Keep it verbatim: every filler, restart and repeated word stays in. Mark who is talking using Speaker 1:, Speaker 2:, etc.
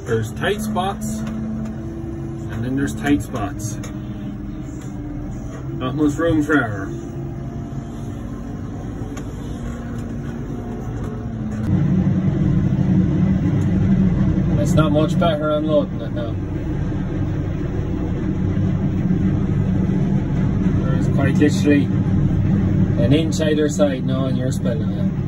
Speaker 1: There's tight spots, and then there's tight spots. Not much room for error. It's not much better unloading it now. There's quite literally an inch either side now, and you're spinning it.